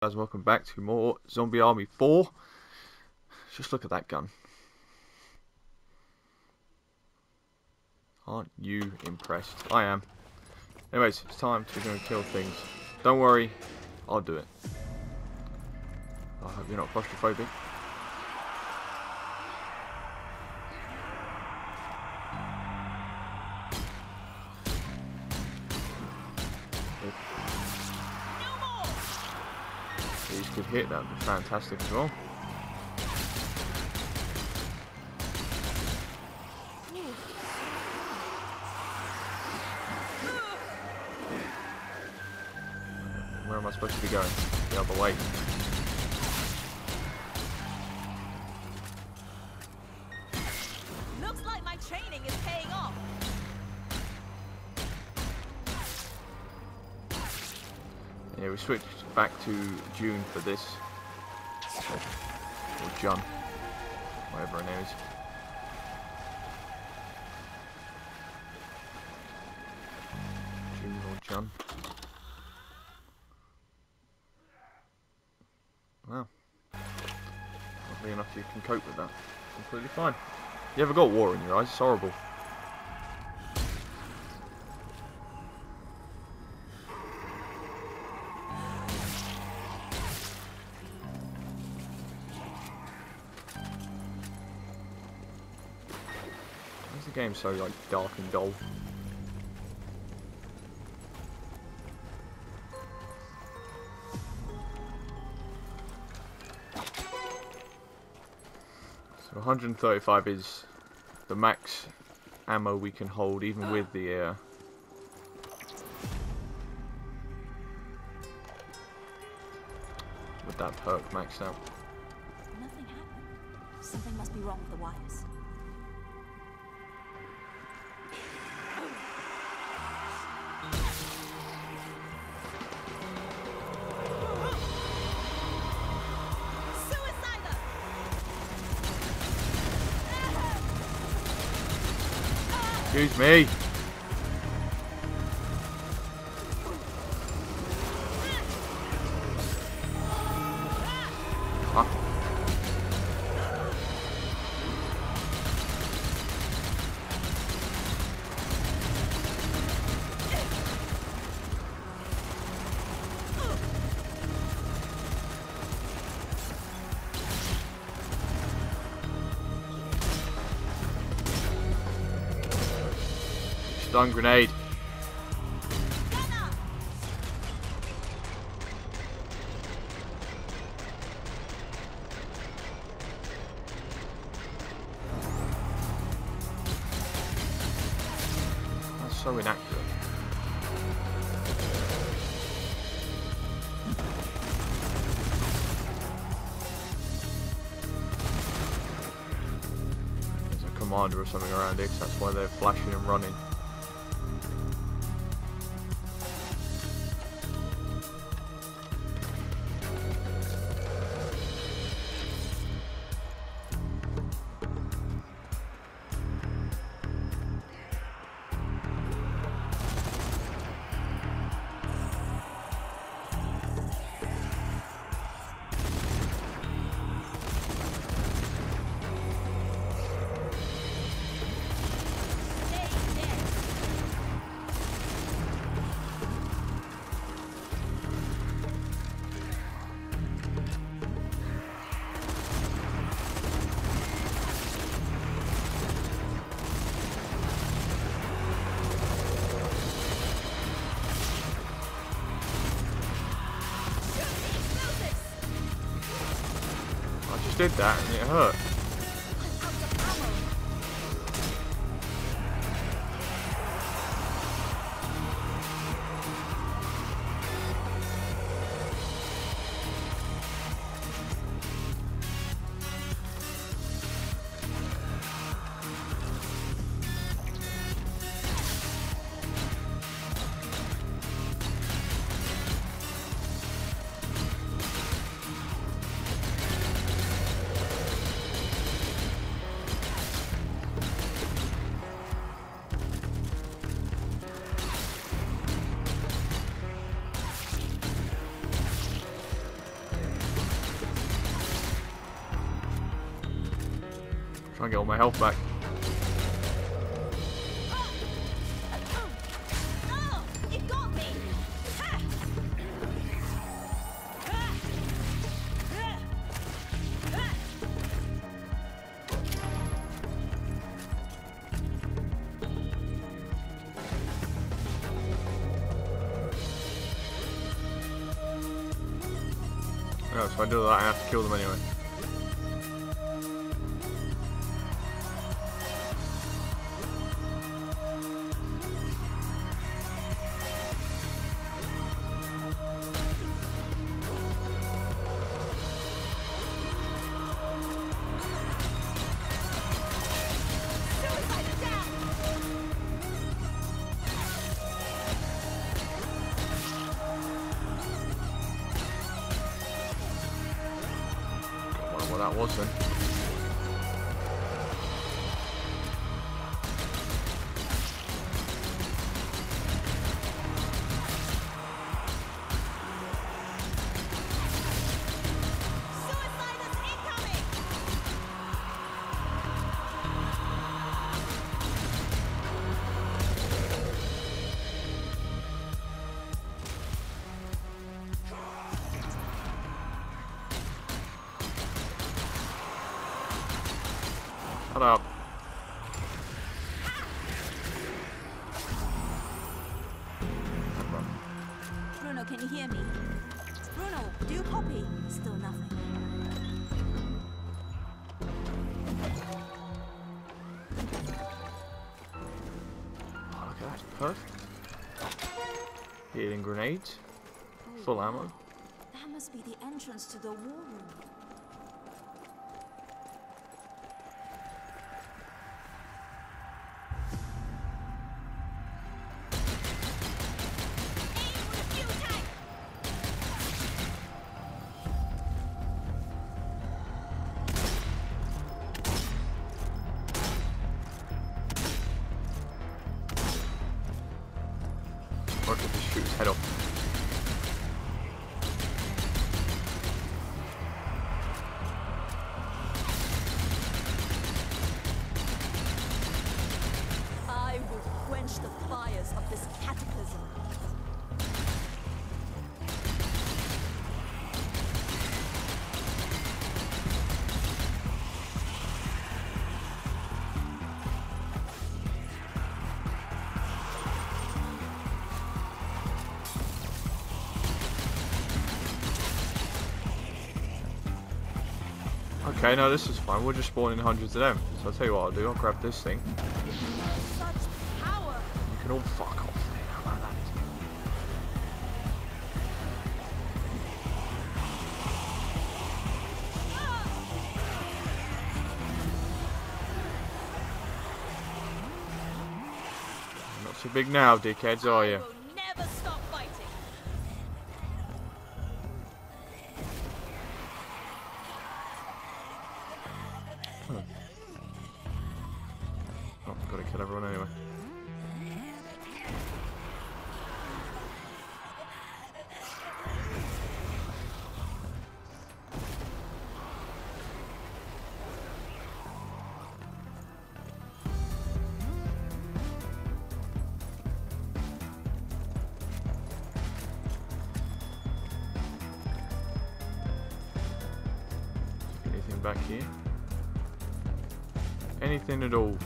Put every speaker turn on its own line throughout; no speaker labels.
Guys, welcome back to more Zombie Army 4. Just look at that gun. Aren't you impressed? I am. Anyways, it's time to go and kill things. Don't worry, I'll do it. I hope you're not claustrophobic. These could hit, that would be fantastic as well. Where am I supposed to be going? The other way.
Looks like my training is paying off.
Yeah, we switched back to June for this. Or John. Whatever her name is. June or John. Wow. Luckily enough you can cope with that. Completely fine. You ever got war in your eyes? It's horrible. Why is the game so like dark and dull? So 135 is the max ammo we can hold, even with the air. With that perk maxed out.
Nothing happened. Something must be wrong with the wires. Suicider!
Excuse me. Huh? Stun grenade. That's so inaccurate. There's a commander or something around here, 'cause that's why they're flashing and running. I just did that and it hurt. Try and get all my health back.
Oh, you got me. Ha!
Oh, so I do that, I have to kill them anyway. What that was then.
Suiciders incoming!
Shut up.
Bruno, can you hear me? Bruno, do you copy? Still nothing.
Oh, look at that. Perfect. Healing grenades. Full ammo.
That must be the entrance to the war room.
Or I could just shoot his head off.
I will quench the fires of this cataclysm.
Okay, no, this is fine. We're just spawning hundreds of them. So I'll tell you what I'll do. I'll grab this thing.
Such power!
You can all fuck off then. How about that? Not so big now, dickheads, are you?
I will never stop fighting.
Oh, gotta kill everyone anyway. Anything back here? Anything at all?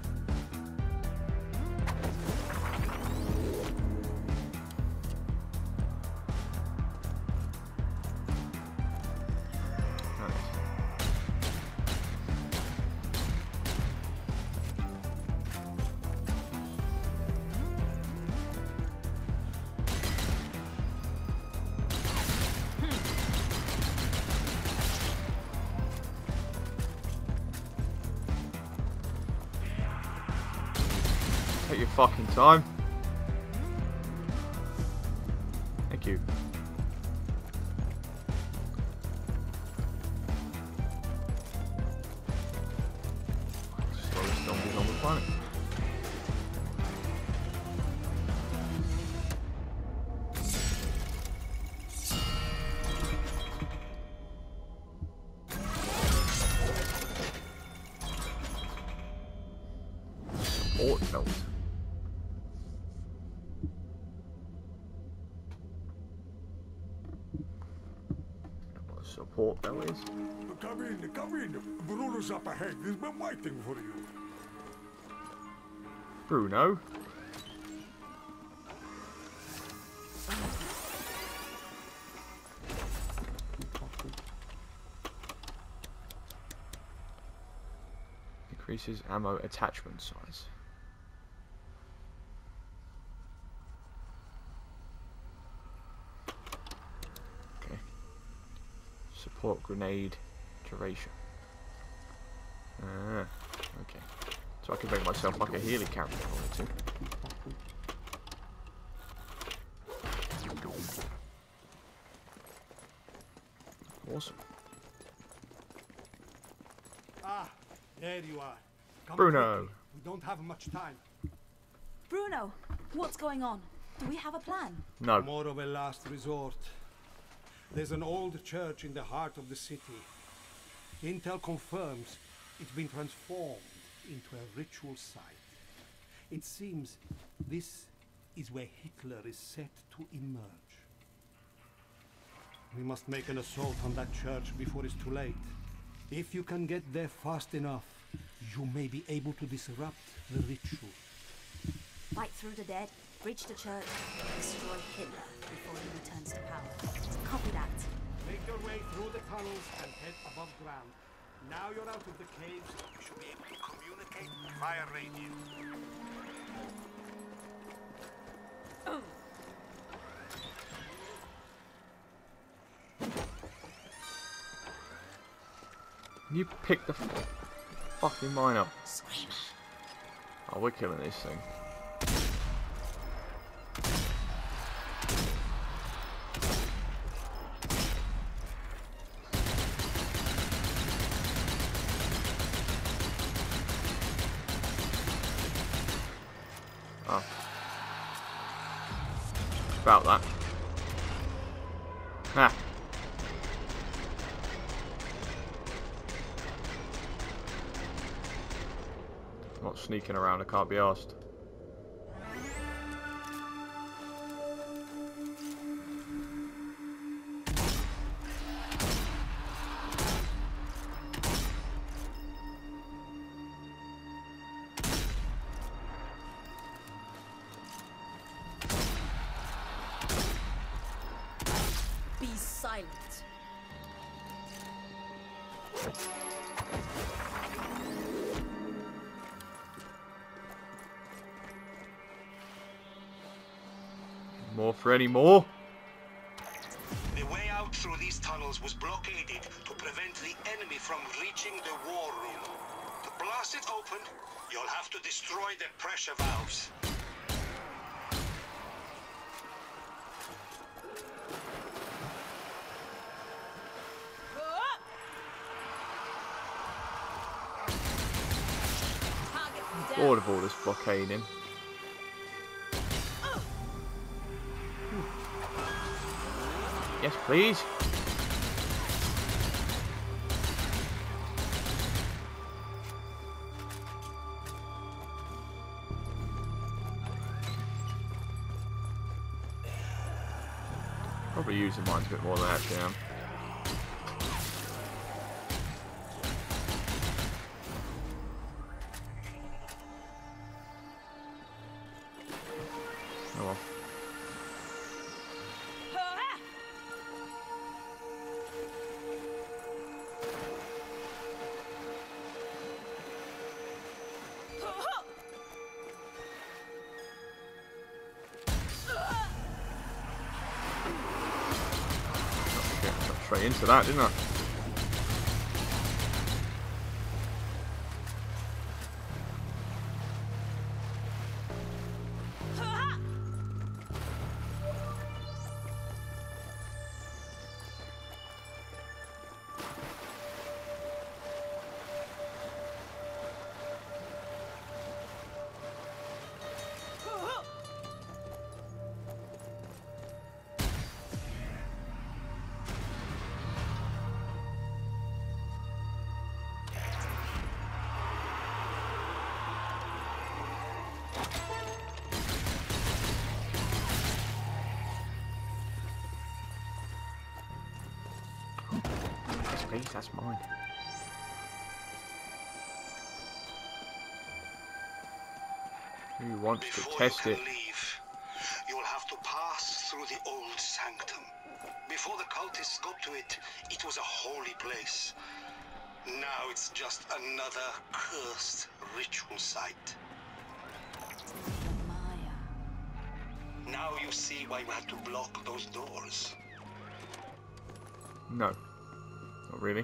Take your fucking time. Thank you. Slowest zombies on the planet. support belt. What a support belt is.
Come in, come in. Bruno's up ahead. He's been waiting for you.
Bruno. Increases ammo attachment size. Okay. Support grenade duration. Ah, okay. So I can make myself like a healing character if I wanted to. Awesome.
Ah, there you are. Come
Bruno.
quickly. We don't have much time.
Bruno, what's going on? Do we have a plan?
No.
More of a last resort. There's an old church in the heart of the city. Intel confirms it's been transformed into a ritual site. It seems this is where Hitler is set to emerge. We must make an assault on that church before it's too late. If you can get there fast enough, you may be able to disrupt the ritual.
Fight through the dead, breach the church, destroy Hitler before he returns to power. Copy that.
Make your way through the tunnels and head above ground. Now you're out of the caves, you should be able to communicate via radio.
You picked the fucking mine up.
Screamer.
Oh, we're killing this thing. Oh. About that. Ah. Not sneaking around, I can't be asked.
Be silent.
More for any more?
The way out through these tunnels was blockaded to prevent the enemy from reaching the war room. To blast it open, you'll have to destroy the pressure valves.
Bored of all this blockading. Yes, please. Probably using mine a bit more than I actually am. Oh well. Straight into that, didn't I? please, that's mine. Who wants
Before
to test
you
it?
can leave, you'll have to pass through the old sanctum. Before the cultists got to it, it was a holy place. Now it's just another cursed ritual site.
Maya.
Now you see why we had to block those doors.
No. Not really.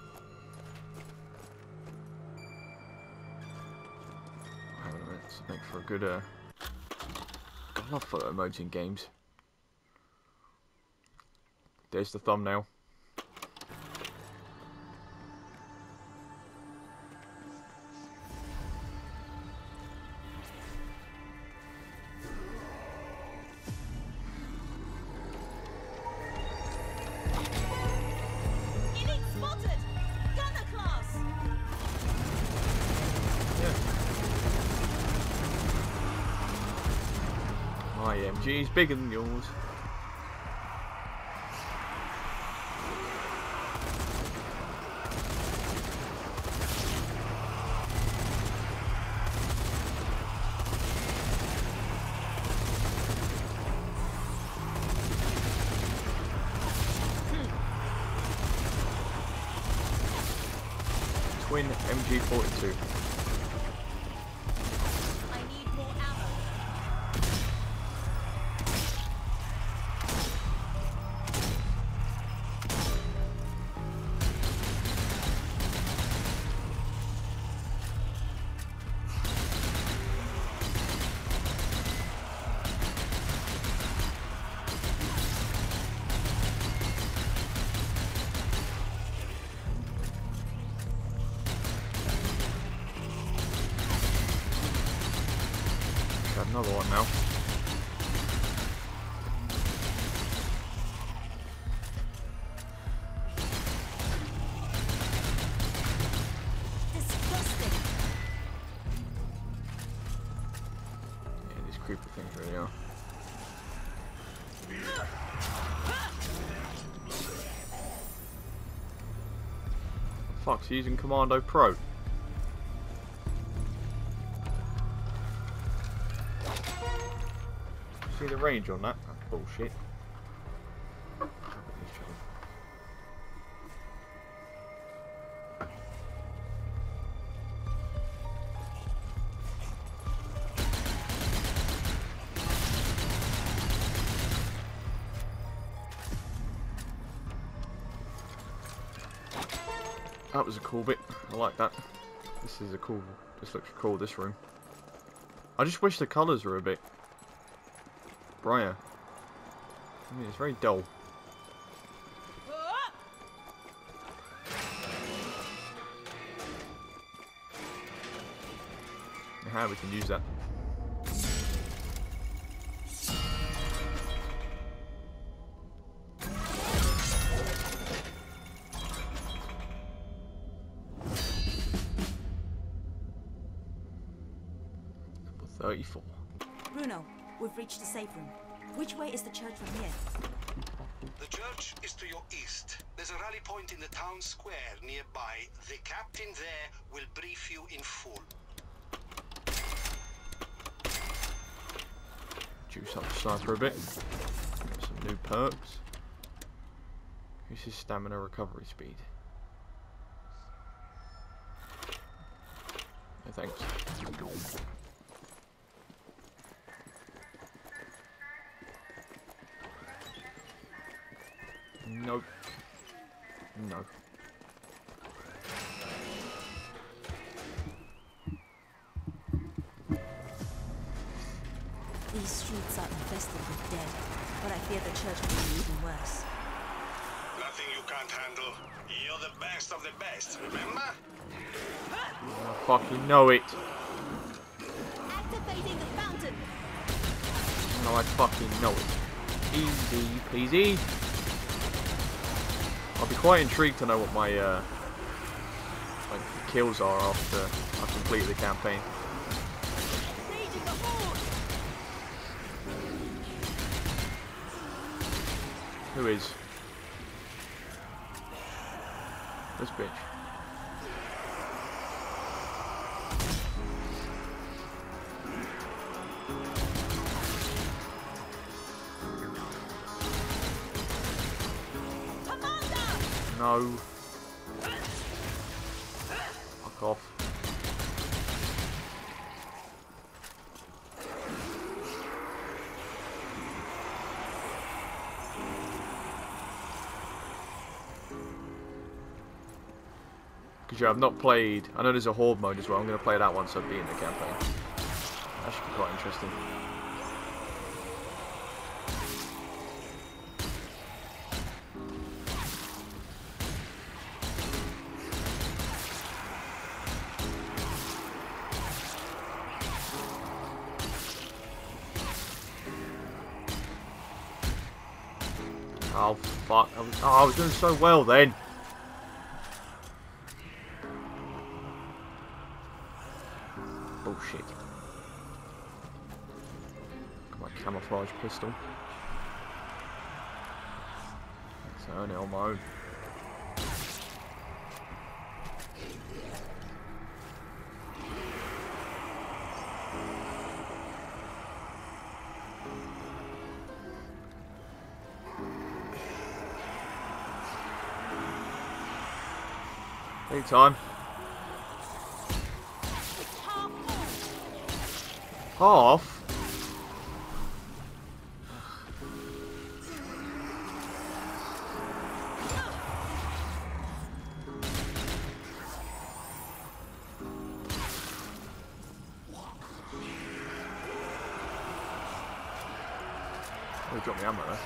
Hang on a minute, let's make for a good I love photo modes in games. There's the thumbnail.
Elite spotted! Gunner class!
My MG is bigger than yours. Twin MG42.
I need more ammo.
Got another one now.
Disgusting.
Yeah, these creeper things really are. Fuck's using Commando Pro. See the range on that? That's bullshit. That was a cool bit. I like that. This is a cool. This looks cool. This room. I just wish the colours were a bit brighter. I mean, it's very dull. How we can use that. Number 34.
Bruno, we've reached the safe room. Which way is the church from here?
The church is to your east. There's a rally point in the town square nearby. The captain there will brief you in full.
Juice up the sniper a bit. Get some new perks. Increases stamina recovery speed. No thanks. Nope. No.
These streets are infested with dead, but I fear the church will be even worse.
Nothing you can't handle. You're the best of the best, remember?
I fucking know it.
Activating the fountain!
No, I fucking know it. Easy peasy. I'll be quite intrigued to know what my like kills are after I've completed the campaign.
Raging the horde!
Who is? This bitch. No. Fuck off. Because yeah, I've not played. I know there's a horde mode as well. I'm going to play that once I've beaten the campaign. That should be quite interesting. Oh fuck! I was doing so well then. Bullshit. Got my camouflage pistol. So only on my own. Anytime. Half? Oh, he dropped me ammo there.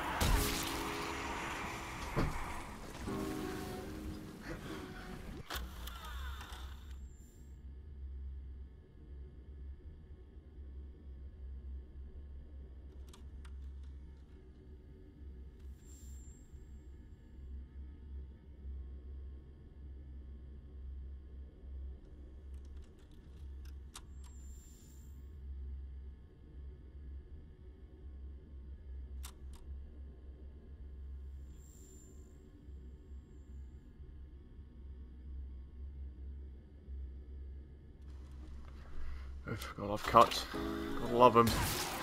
Oh, God, I've cut. Gotta love them.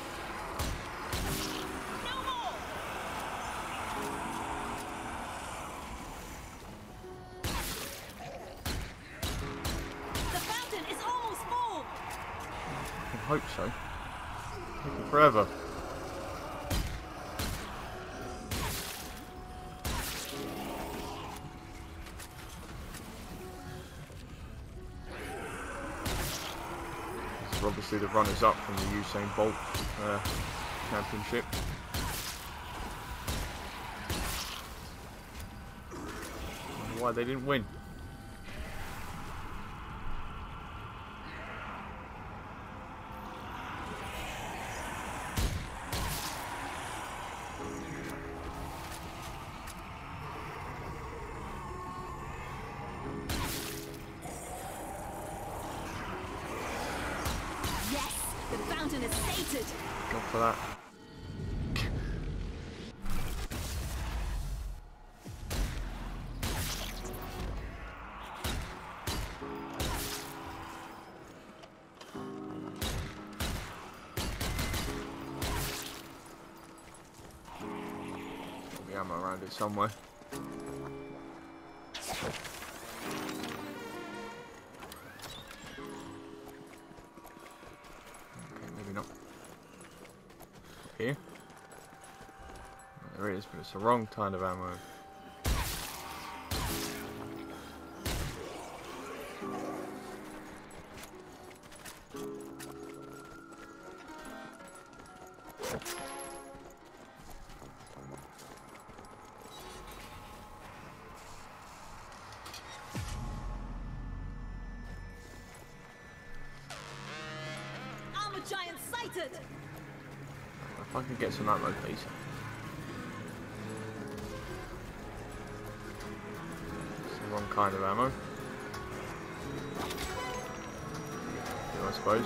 The fountain is almost full.
I can hope so. Taking forever. Obviously the runners up from the Usain Bolt championship. I wonder why they didn't win.
The fountain is sated.
Go for that. There'll be ammo around it somewhere. Here. There it is, but it's the wrong kind of ammo.
Armor giant sighted.
If I could get some ammo, please. It's the wrong kind of ammo. Yeah, I suppose.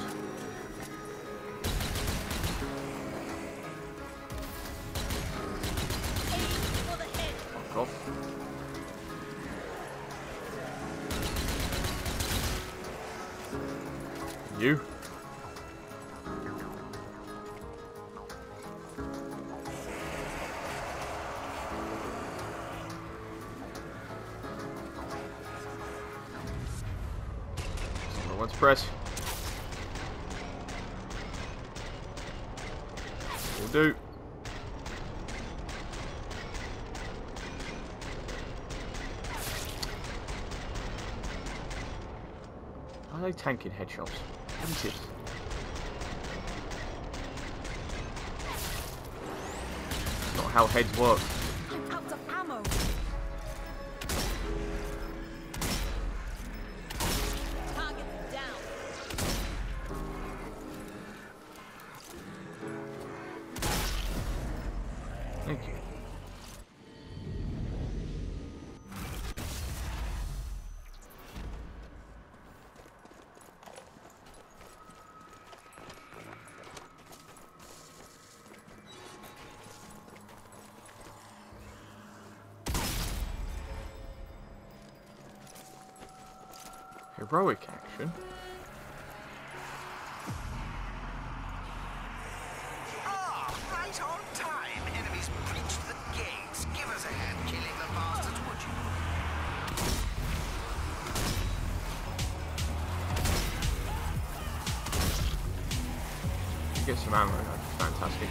Aim for the head.
Fuck off. You. Let's press. Will do. Are they tanking headshots? What is this? That's not how heads work.
I'm out of ammo. Target down.
Thank you. Heroic action.
Ah, right on time. Enemies breached the gates. Give us a hand killing the bastards, would you?
You get some ammo, that's fantastic.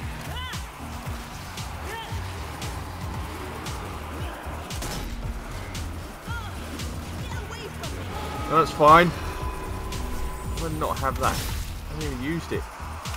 No, that's fine. I would not have that. I haven't even used it.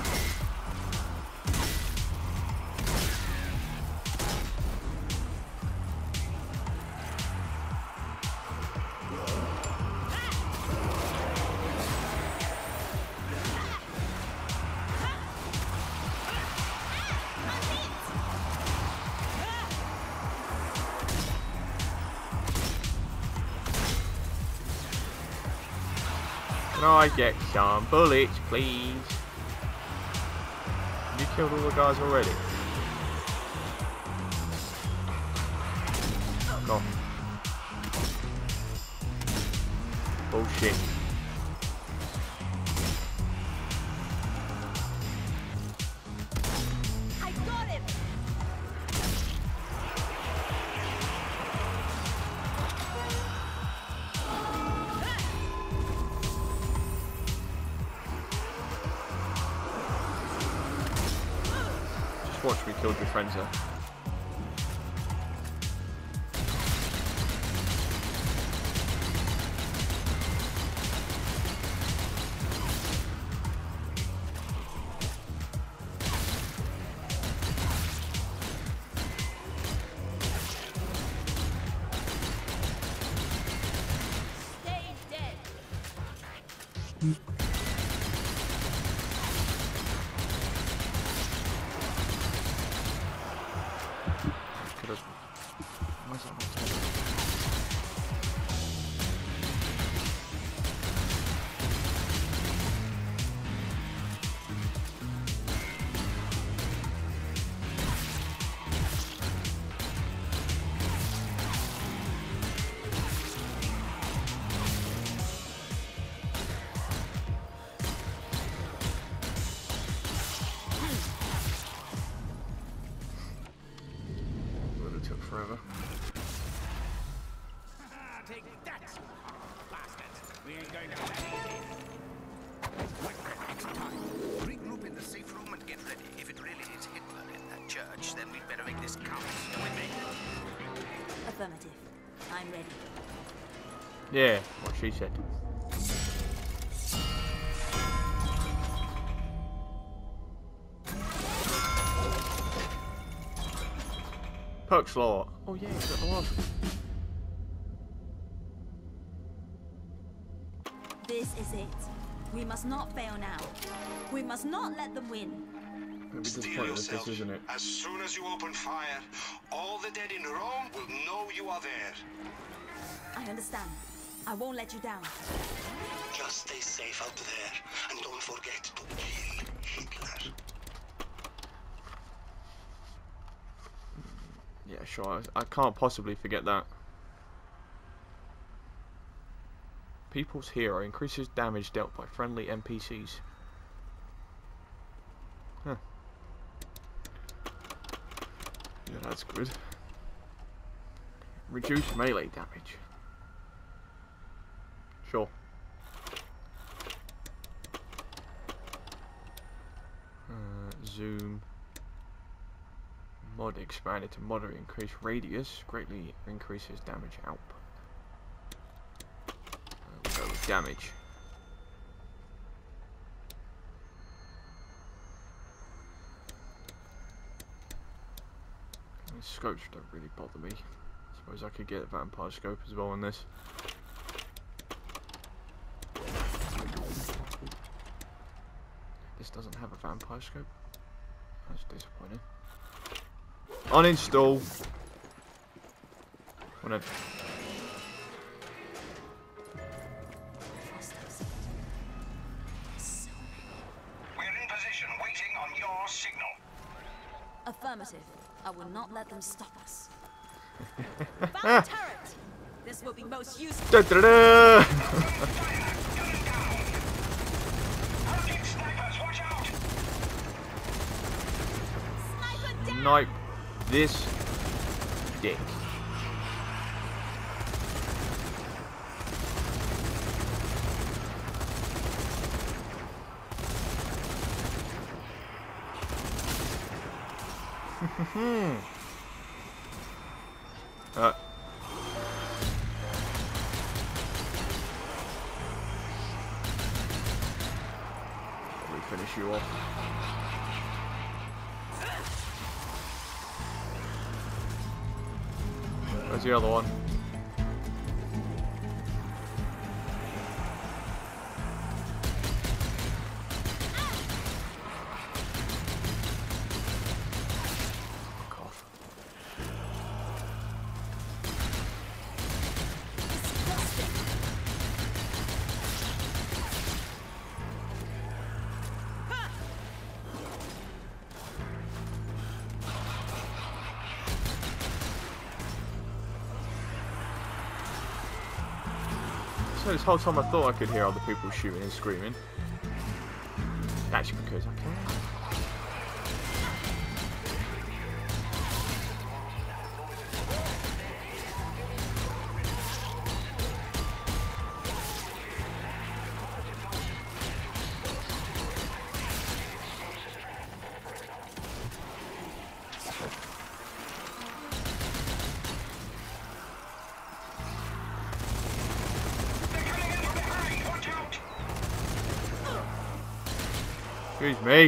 Can I get some bullets, please? Have you killed all the guys already? No. Bullshit.
I got him.
Just watch me kill your friends there.
Stay dead.
Could've... Why is that not turning? Would have took forever.
Take that, bastards. We ain't going to have that easy. Like that next time. Regroup in the safe room and get ready. If it really is Hitler in that church, then we'd better make this count. With me.
Affirmative. I'm ready.
Yeah, what she said. Perks law. Oh yeah, he's got the last one.
This is it. We must not fail now. We must not let them win.
It'll be
Steel
disappointing with
yourself.
this, isn't it?
As soon as you open fire, all the dead in Rome will know you are there.
I understand. I won't let you down.
Just stay safe out there, and don't forget to kill Hitler.
Yeah, sure. I can't possibly forget that. People's hero increases damage dealt by friendly NPCs. Huh. Yeah, that's good. Reduce melee damage. Sure. Zoom. Mod expanded to moderate increased radius. Greatly increases damage output. We'll go with damage. Scopes don't really bother me. I suppose I could get a vampire scope as well on this. This doesn't have a vampire scope. That's disappointing. Uninstall. Wanna...
We're in position, waiting on your signal.
Affirmative. I will not let them stop us. Found turret! This will be most useful.
Da -da -da!
Snipers, watch out!
Sniper down!
Snipe this dick. Probably finish you off. Where's the other one? Fuck off. So this whole time I thought I could hear other people shooting and screaming. That's because I can. Excuse me.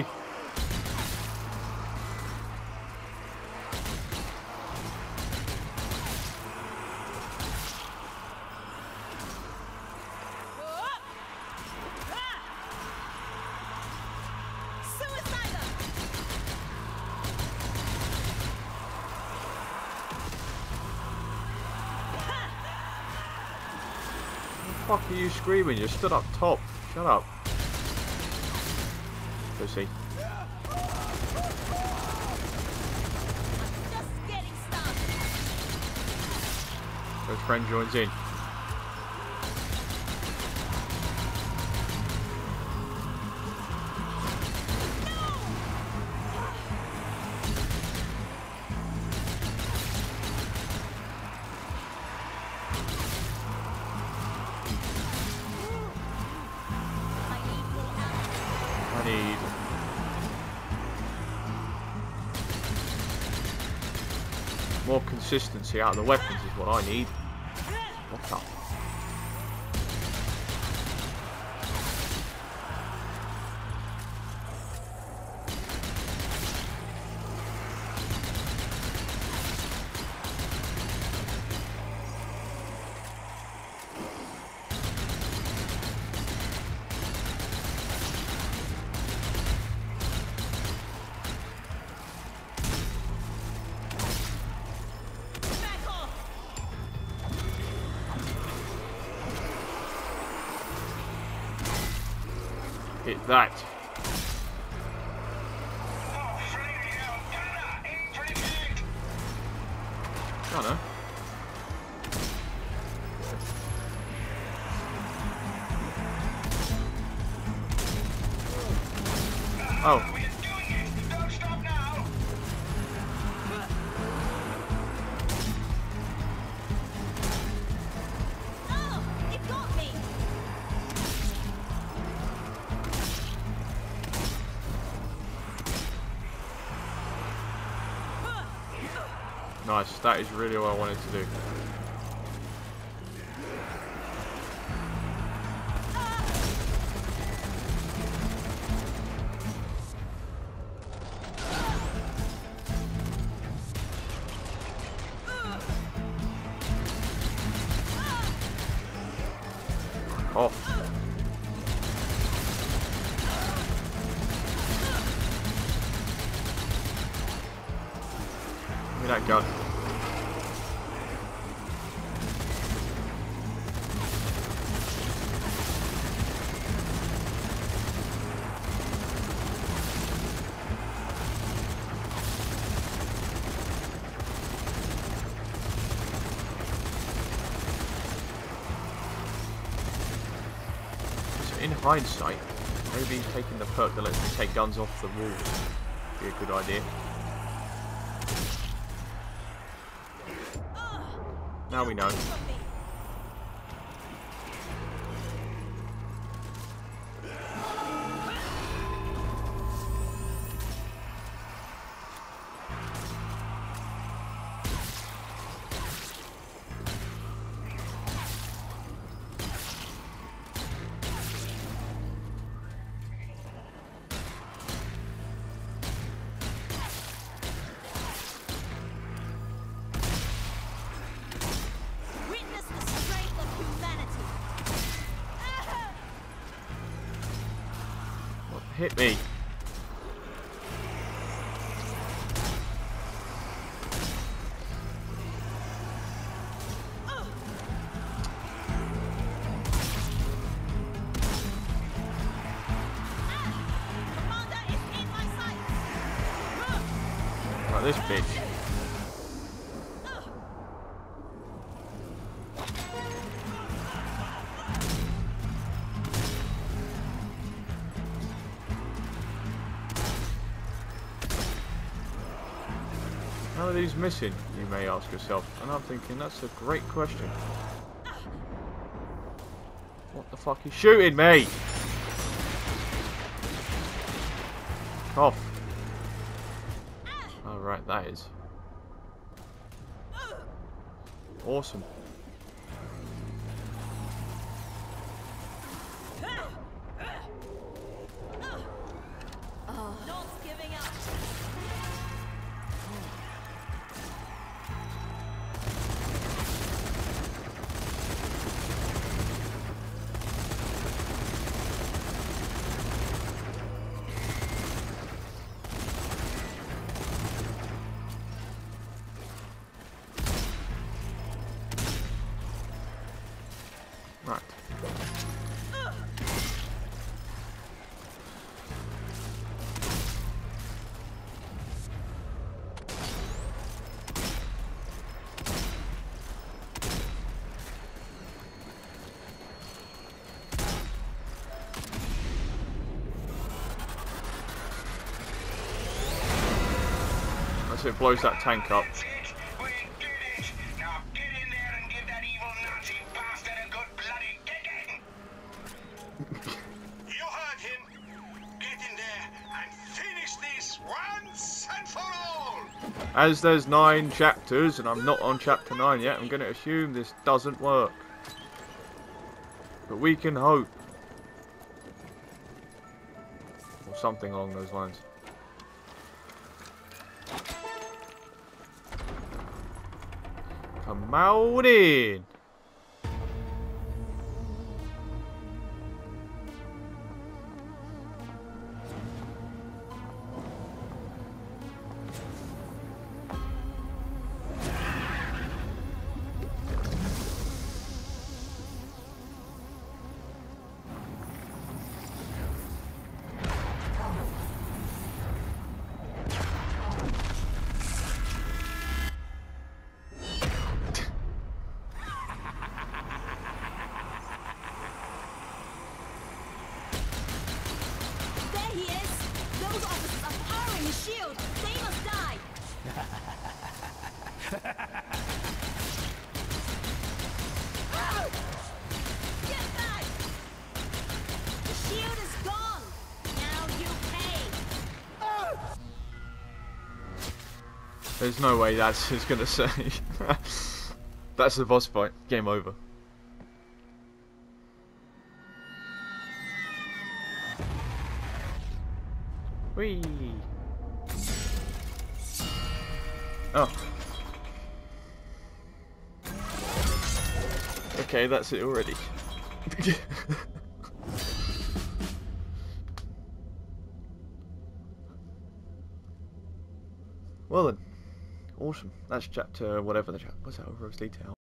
What the fuck are you screaming? You're stood up top. Shut up. Pussy.
Just getting started.
His friend joins in. I need more consistency out of the weapons is what I need. What up? Hit that. I don't know. Oh.
We're doing it! Don't stop now!
Oh, it got me.
Nice, that is really what I wanted to do. Oh. Give me that gun. In hindsight, maybe taking the perk that lets me take guns off the wall would be a good idea. Now we know.
Witness the strength of humanity.
What hit me?
Commander is in my sights.
Like this bitch. How are these missing, you may ask yourself, and I'm thinking that's a great question. What the fuck is shooting me? Off. Oh right, that is. Awesome.
Not giving up.
Right. As it blows that tank up.
That's it! We did it! Now get in there and give that evil Nazi bastard a good bloody kicking! You heard him! Get in there and finish this once and for all!
As there's 9 chapters, and I'm not on chapter 9 yet, I'm going to assume this doesn't work. But we can hope. Or something along those lines. Come out in!
There he is. Those Those officers are powering the shield! They must die! Get back! The shield is gone! Now you pay!
There's no way that's just gonna say. That's the boss fight. Game over. Whee! Oh. Okay, that's it already. Well then. Awesome. That's chapter whatever the chapter was. That Rose Detail.